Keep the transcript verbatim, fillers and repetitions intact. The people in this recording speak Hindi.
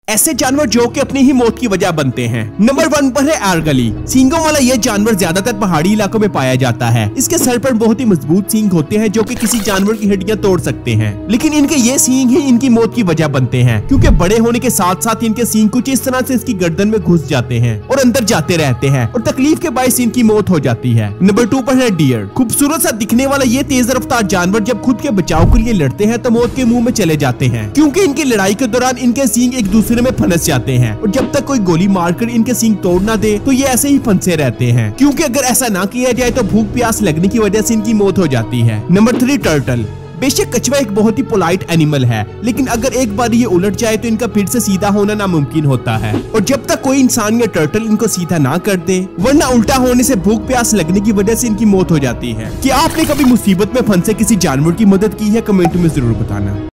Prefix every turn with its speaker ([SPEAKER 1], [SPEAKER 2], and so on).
[SPEAKER 1] ऐसे जानवर जो कि अपनी ही मौत की वजह बनते हैं। नंबर वन पर है आर्गली। सींगों वाला यह जानवर ज्यादातर पहाड़ी इलाकों में पाया जाता है। इसके सर पर बहुत ही मजबूत सींग होते हैं जो कि किसी जानवर की हड्डियां तोड़ सकते हैं, लेकिन इनके ये सींग ही इनकी मौत की वजह बनते हैं, क्योंकि बड़े होने के साथ साथ इनके सींग कुछ इस तरह से इसकी गर्दन में घुस जाते हैं और अंदर जाते रहते हैं और तकलीफ के बायस इनकी मौत हो जाती है। नंबर टू पर है डियर। खूबसूरत सा दिखने वाला ये तेज रफ्तार जानवर जब खुद के बचाव के लिए लड़ते हैं तो मौत के मुंह में चले जाते हैं, क्योंकि इनकी लड़ाई के दौरान इनके सींग एक दूसरे में फंस जाते हैं और जब तक कोई गोली मारकर इनके सींग तोड़ ना दे तो ये ऐसे ही फंसे रहते हैं, क्योंकि अगर ऐसा ना किया जाए तो भूख प्यास लगने की वजह से इनकी मौत हो जाती है। Number three turtle. बेशक कछुआ एक बहुत ही पोलाइट एनिमल है, लेकिन अगर एक बार ये उलट जाए तो इनका फिर से सीधा होना नामुमकिन होता है, और जब तक कोई इंसान या टर्टल इनको सीधा ना कर दे, वरना उल्टा होने से भूख प्यास लगने की वजह से इनकी मौत हो जाती है। क्या आपने कभी मुसीबत में फंसे किसी जानवर की मदद की है? कमेंट में जरूर बताना।